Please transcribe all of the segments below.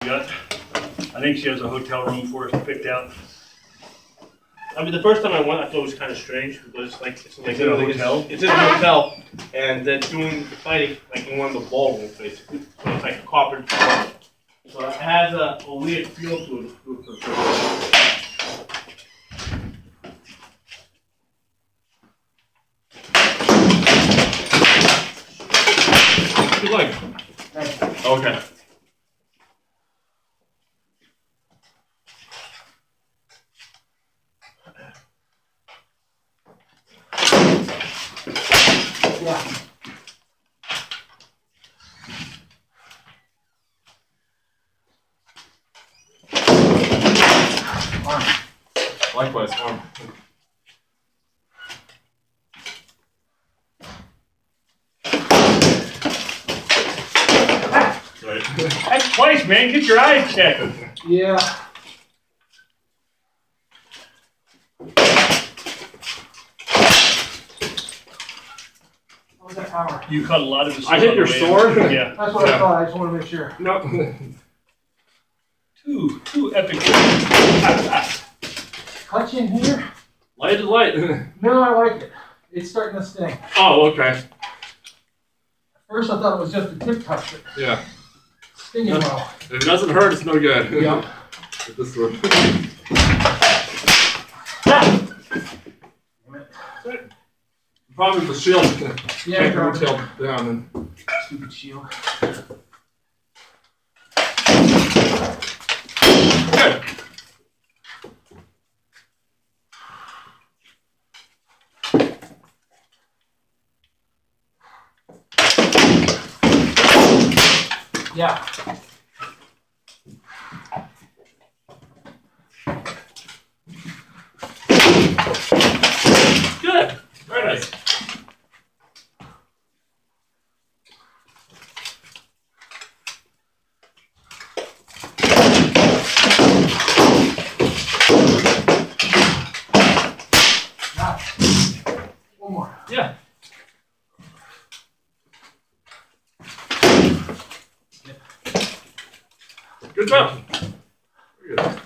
got, I think she has a hotel room for us picked out. I mean, the first time I went, I thought it was kind of strange because it's in a hotel. It's in a hotel, and they're doing the fighting like in one of the ballrooms, basically. So it's like a carpet. So it has a weird feel to it. Good luck. Okay. Yeah. Likewise, arm. That's twice, man. Get your eyes checked. Yeah. What was that power? You cut a lot of the. I hit your sword? Yeah. That's what I thought. I just want to make sure. No. Two epic. Clutch in here? Light is light. No, I like it. It's starting to sting. Oh, okay. At first I thought it was just a tip touch, but Yeah. stinging well. If it doesn't hurt, it's no good. Yeah. With this one. Probably the shield. Yeah, Take the dropped it. tail down and. Stupid shield. Good. Yeah. Good. Very nice. Now, one more. Yeah. Good job. Very good.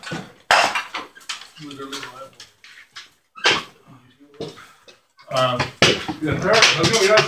Um, Yeah, let's go, guys.